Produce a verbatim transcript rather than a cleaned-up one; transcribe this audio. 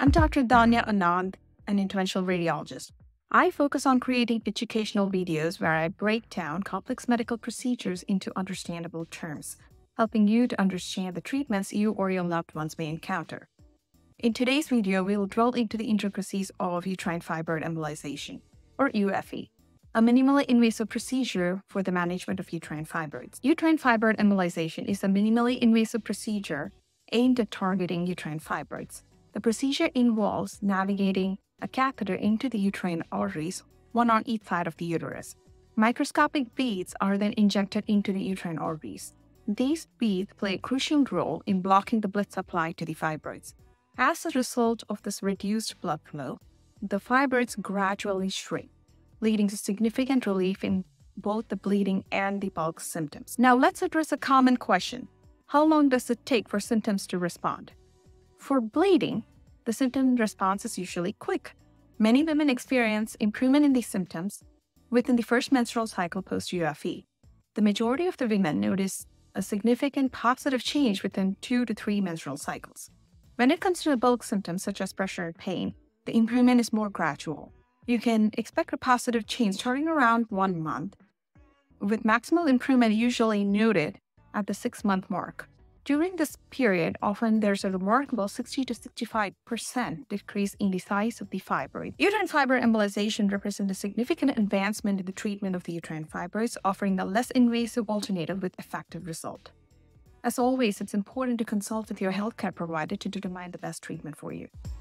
I'm Doctor Dhanya Anand, an interventional radiologist. I focus on creating educational videos where I break down complex medical procedures into understandable terms, helping you to understand the treatments you or your loved ones may encounter. In today's video, we will drill into the intricacies of uterine fibroid embolization, or U F E, a minimally invasive procedure for the management of uterine fibroids. Uterine fibroid embolization is a minimally invasive procedure aimed at targeting uterine fibroids. The procedure involves navigating a catheter into the uterine arteries, one on each side of the uterus. Microscopic beads are then injected into the uterine arteries. These beads play a crucial role in blocking the blood supply to the fibroids. As a result of this reduced blood flow, the fibroids gradually shrink, leading to significant relief in both the bleeding and the bulk symptoms. Now let's address a common question. How long does it take for symptoms to respond? For bleeding, the symptom response is usually quick. Many women experience improvement in these symptoms within the first menstrual cycle post-U F E. The majority of the women notice a significant positive change within two to three menstrual cycles. When it comes to the bulk symptoms such as pressure and pain, the improvement is more gradual. You can expect a positive change starting around one month, with maximal improvement usually noted at the six-month mark. During this period, often there's a remarkable sixty to sixty-five percent decrease in the size of the fibroid. Uterine fibroid embolization represents a significant advancement in the treatment of the uterine fibroids, offering a less invasive alternative with effective result. As always, it's important to consult with your healthcare provider to determine the best treatment for you.